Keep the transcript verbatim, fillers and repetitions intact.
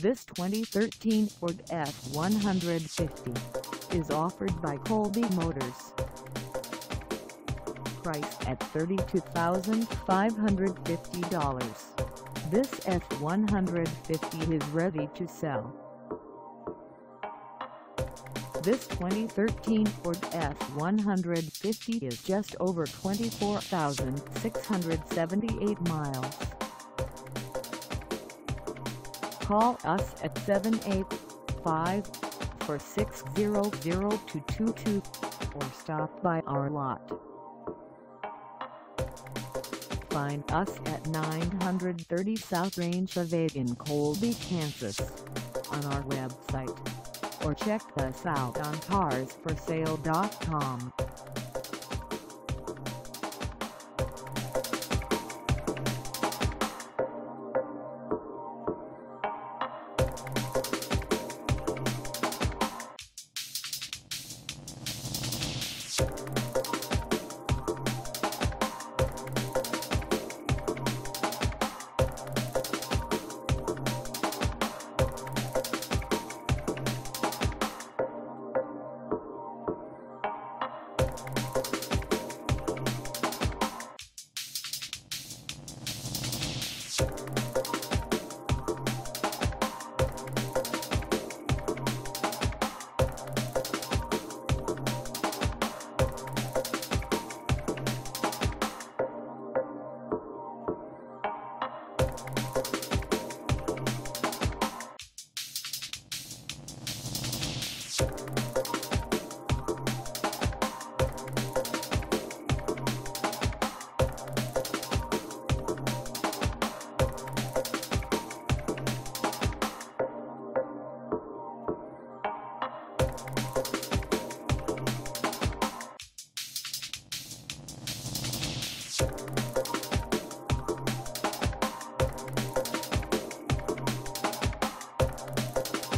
This twenty thirteen Ford F one fifty is offered by Colby Motors. Priced at thirty-two thousand five hundred fifty dollars, this F one fifty is ready to sell. This twenty thirteen Ford F one fifty is just over twenty-four thousand six hundred seventy-eight miles. Call us at seven eight five, four six zero, zero two two two or stop by our lot. Find us at nine thirty South Range Ave in Colby, Kansas on our website, or check us out on cars for sale dot com. You